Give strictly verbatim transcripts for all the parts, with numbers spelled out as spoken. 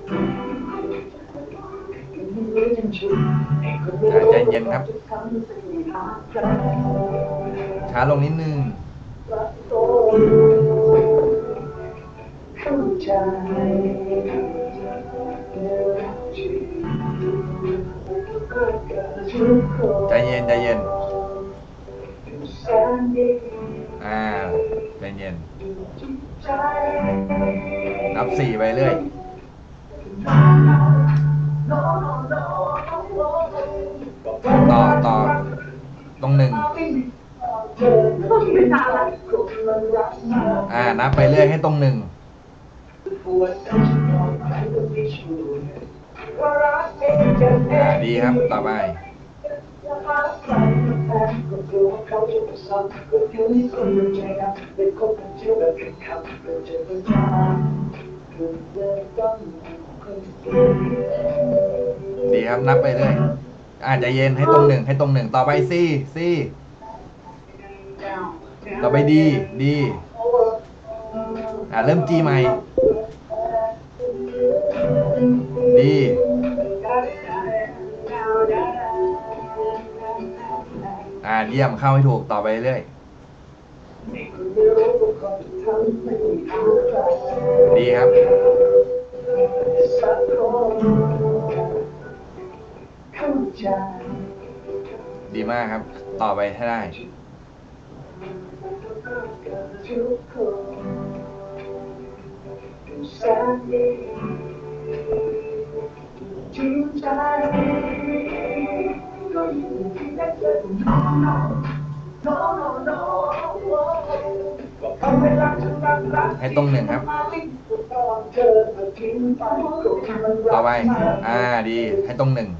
ใจเย็นครับช้าลงนิดนึงใจเย็นใจเย็นอ่าใจเย็นนับสี่ไปเรื่อยต่อต่อตรงหนึ่งอ่านับไปเรื่อยให้ตรงหนึ่งอ่าดีครับต่อไปดีครับนับไปเรื่อยอาจจะเย็นให้ตรงหนึ่งให้ตรงหนึ่งต่อไปซีซีต่อไปดีดีอ่าเริ่มจีใหม่ดีอ่าเยี่ยมเข้าให้ถูกต่อไปเรื่อยดีครับดีมากครับต่อไปให้ได้ให้ตรงหนึ่งครับต่อไปอ่าดีให้ตรงหนึ่ง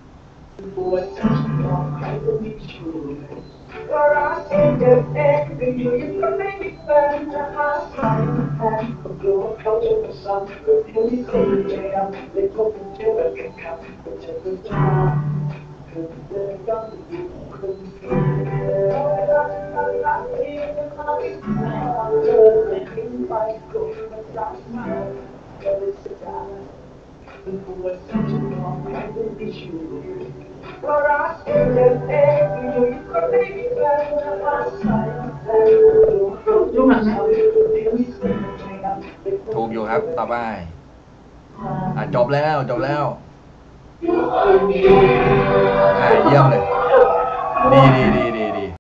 ถูกอยู่ครับต่อไปอ่ะจบแล้วจบแล้วอ่ะเยี่ยมเลยดีดีดีดี